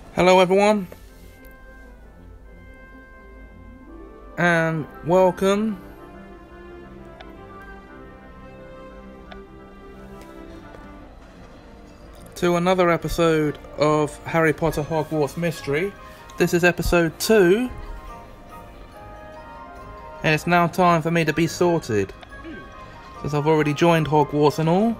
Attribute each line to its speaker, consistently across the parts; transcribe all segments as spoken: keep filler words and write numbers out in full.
Speaker 1: Hello everyone, and welcome to another episode of Harry Potter Hogwarts Mystery. This is episode two, and it's now time for me to be sorted, since I've already joined Hogwarts and all.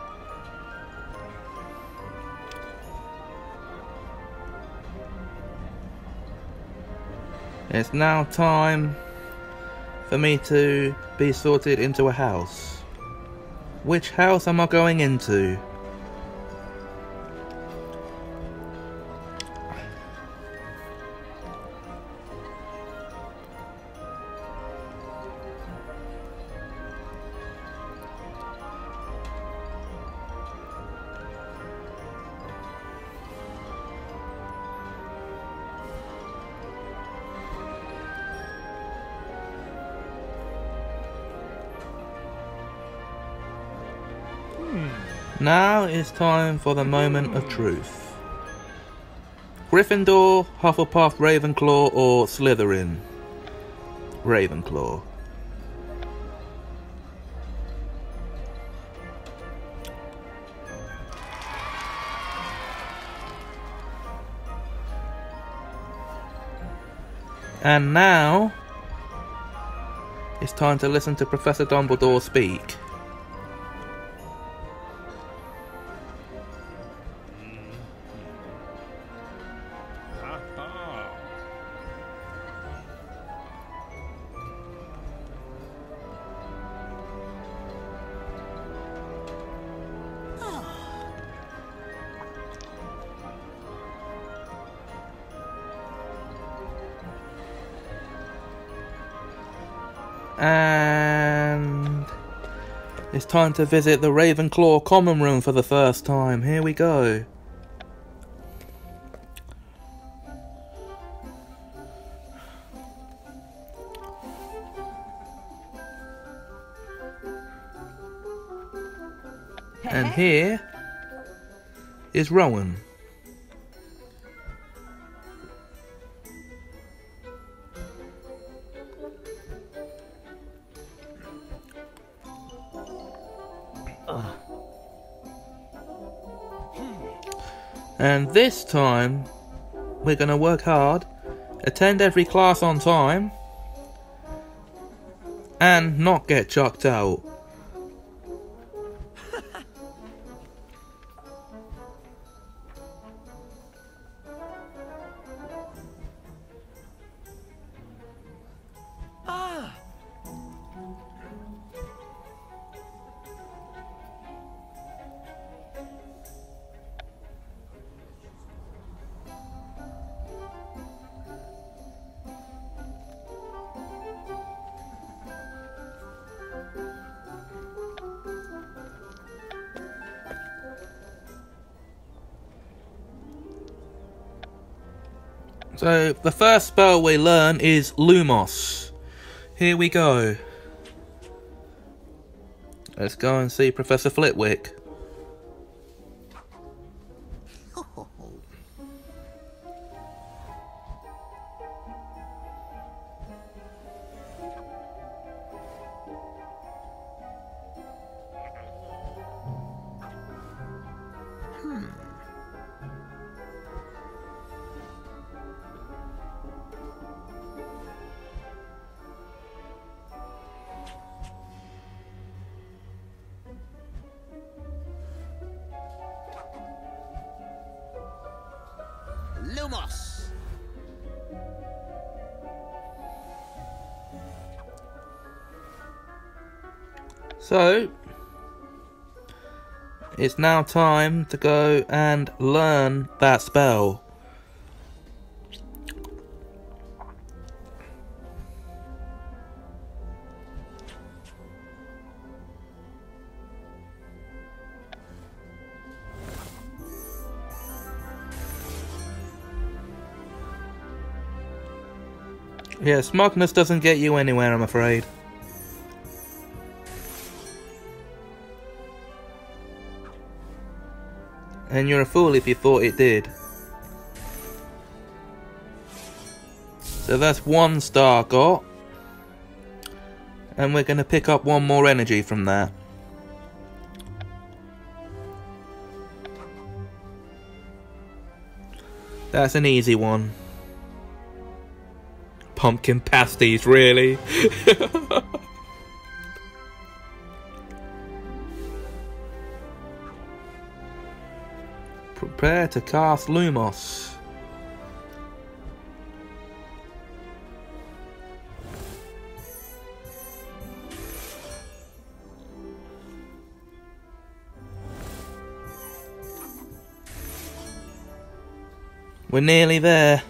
Speaker 1: It's now time for me to be sorted into a house. Which house am I going into? Now it's time for the moment of truth. Gryffindor, Hufflepuff, Ravenclaw, or Slytherin? Ravenclaw. And now it's time to listen to Professor Dumbledore speak. And it's time to visit the Ravenclaw common room for the first time. Here we go. And here is Rowan. And this time, we're going to work hard, attend every class on time, and not get chucked out. So, the first spell we learn is Lumos. Here we go. Let's go and see Professor Flitwick.
Speaker 2: Lumos.
Speaker 1: So, it's now time to go and learn that spell. Yeah, smugness doesn't get you anywhere, I'm afraid. And you're a fool if you thought it did. So that's one star got. And we're going to pick up one more energy from that. That's an easy one. Pumpkin pasties, really? Prepare to cast Lumos. We're nearly there.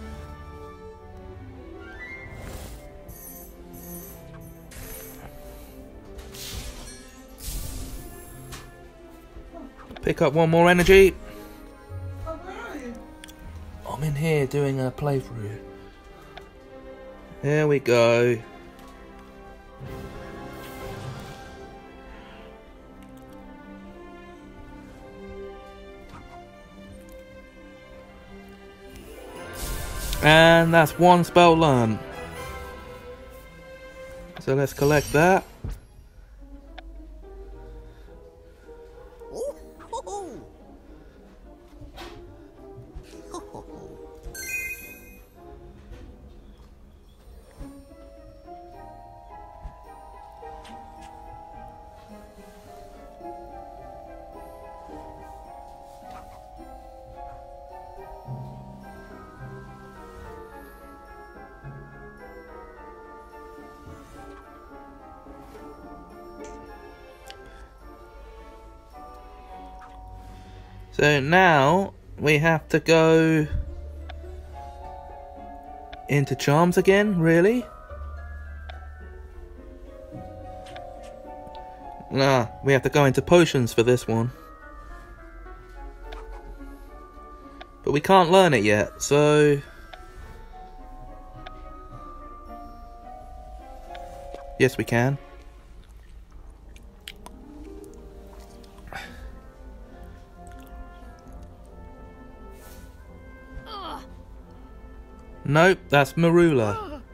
Speaker 1: Pick up one more energy.
Speaker 3: Oh, where are you?
Speaker 1: I'm in here doing a playthrough. There we go. And that's one spell learned. So let's collect that.
Speaker 2: Oh, ho, ho. Ho, ho, ho.
Speaker 1: So now we have to go into charms again, really? Nah, we have to go into potions for this one. But we can't learn it yet, so... Yes, we can. Nope, that's Marula.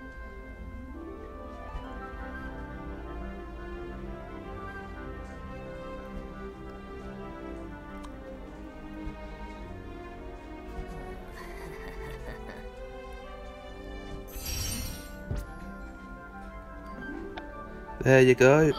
Speaker 1: There you go.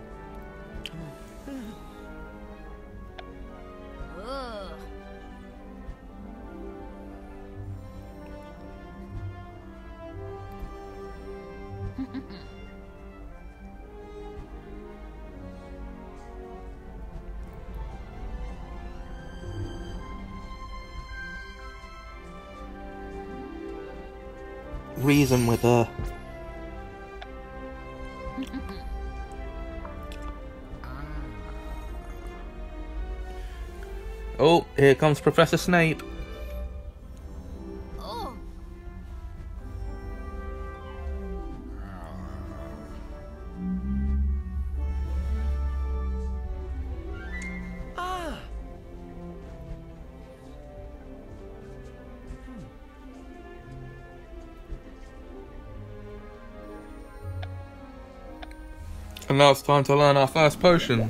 Speaker 1: Reason with her. Oh, here comes Professor Snape.
Speaker 2: Oh. Ah.
Speaker 1: And now it's time to learn our first potion.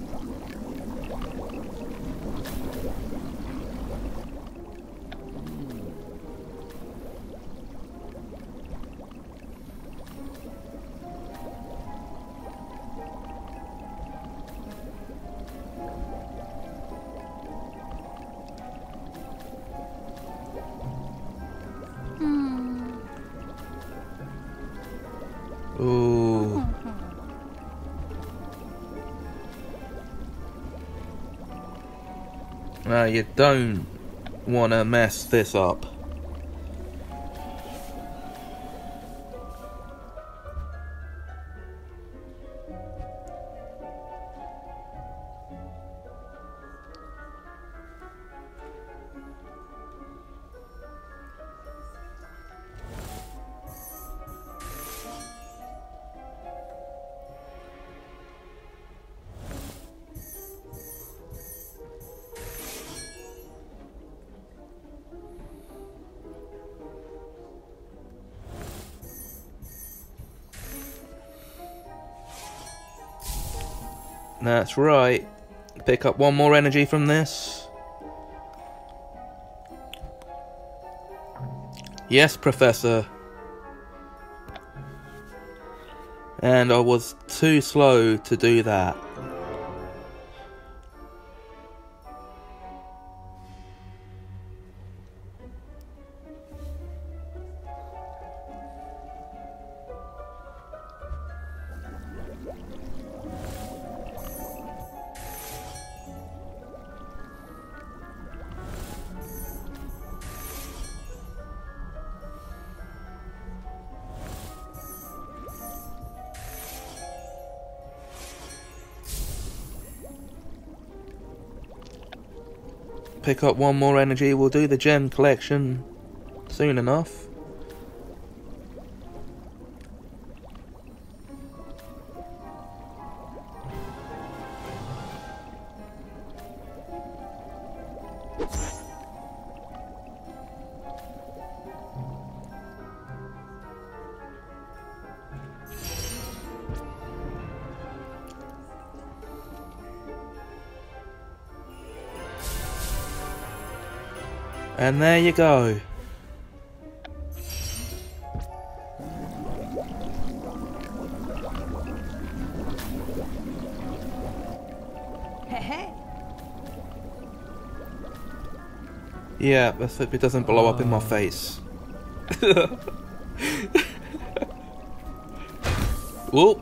Speaker 1: Ooh. Now you don't want to mess this up. That's right. Pick up one more energy from this. Yes, Professor. And I was too slow to do that. Pick up one more energy, we'll do the gem collection soon enough. And there you go.
Speaker 4: Hey, hey.
Speaker 1: Yeah, let's hope it doesn't blow up in my face. Whoop.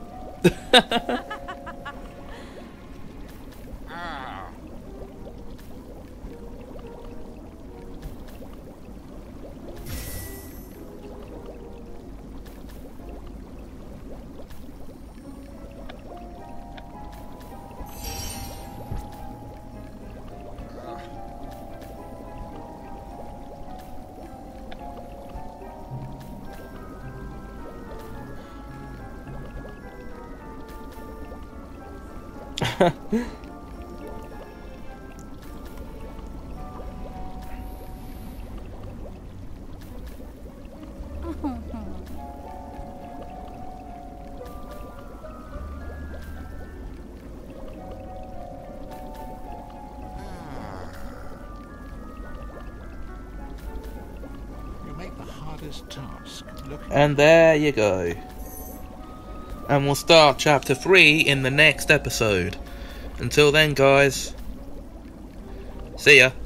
Speaker 2: You make the hardest task. Look.
Speaker 1: And there you go. And we'll start chapter three in the next episode. Until then, guys, see ya.